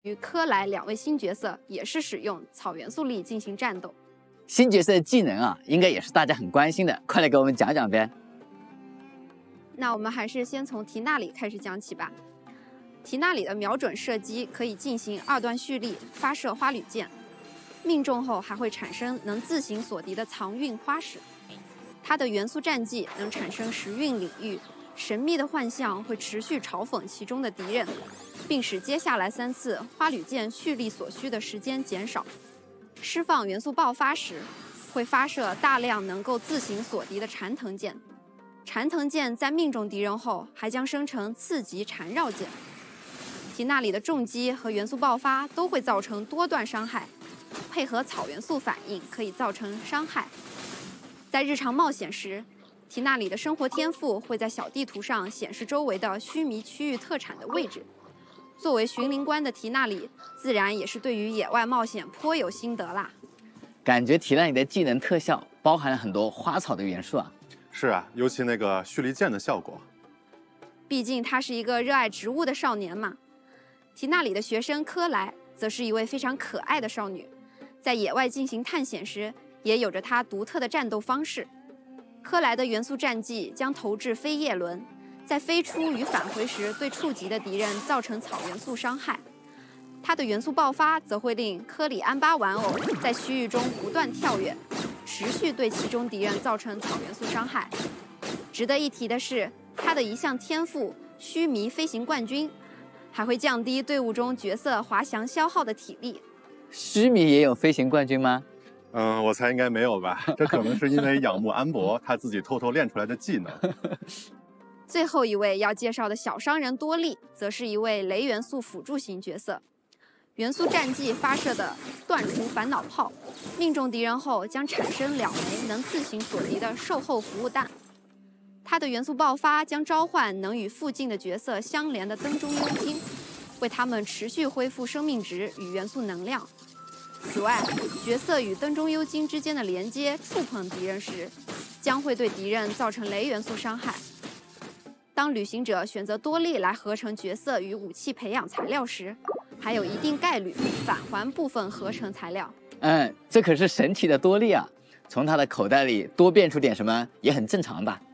与科莱2位新角色也是使用草元素力进行战斗。 新角色的技能啊，应该也是大家很关心的，快来给我们讲讲呗。 那我们还是先从缇娜里开始讲起吧。缇娜里的瞄准射击可以进行2段蓄力发射花铝箭，命中后还会产生能自行锁敌的藏运花矢。它的元素战技能产生时运领域，神秘的幻象会持续嘲讽其中的敌人，并使接下来3次花铝箭蓄力所需的时间减少。释放元素爆发时，会发射大量能够自行锁敌的缠藤箭。缠藤箭在命中敌人后，还将生成次级缠绕箭。缇娜里的重击和元素爆发都会造成多段伤害，配合草元素反应可以造成伤害。在日常冒险时，缇娜里的生活天赋会在小地图上显示周围的须弥区域特产的位置。作为巡灵官的缇娜里，自然也是对于野外冒险颇有心得啦。 感觉缇娜里的技能特效包含了很多花草的元素啊。 是啊，尤其那个蓄力箭的效果。 毕竟他是一个热爱植物的少年嘛。缇娜里的学生科莱则是一位非常可爱的少女，在野外进行探险时，也有着她独特的战斗方式。科莱的元素战技将投掷飞叶轮，在飞出与返回时对触及的敌人造成草元素伤害。它的元素爆发则会令科里安巴玩偶在区域中不断跳跃，持续对其中敌人造成草元素伤害。值得一提的是，它的一项天赋须弥飞行冠军还会降低队伍中角色滑翔消耗的体力。 须弥也有飞行冠军吗？ 我猜应该没有吧，这可能是因为仰慕安博他自己偷偷练出来的技能。 最后一位要介绍的小商人多利，则是一位雷元素辅助型角色。元素战技发射的断除烦恼炮，命中敌人后将产生2枚能自行锁敌的售后服务弹。它的元素爆发将召唤能与附近的角色相连的灯中幽精，为他们持续恢复生命值与元素能量。此外，角色与灯中幽精之间的连接触碰敌人时，将会对敌人造成雷元素伤害。当旅行者选择多利来合成角色与武器培养材料时，还有一定概率返还部分合成材料。 这可是神奇的多利啊！从他的口袋里多变出点什么也很正常吧。